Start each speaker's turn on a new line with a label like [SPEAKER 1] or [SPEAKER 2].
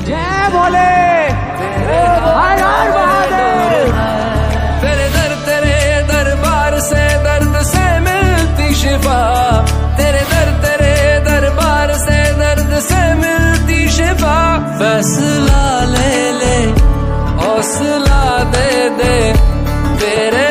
[SPEAKER 1] जय भोले, हर हर महादेव।
[SPEAKER 2] तेरे दरबार से दर्द से मिलती शिफा, तेरे दरबार से दर्द से मिलती शिफा। फैसला ले ले, हौसला दे दे, तेरे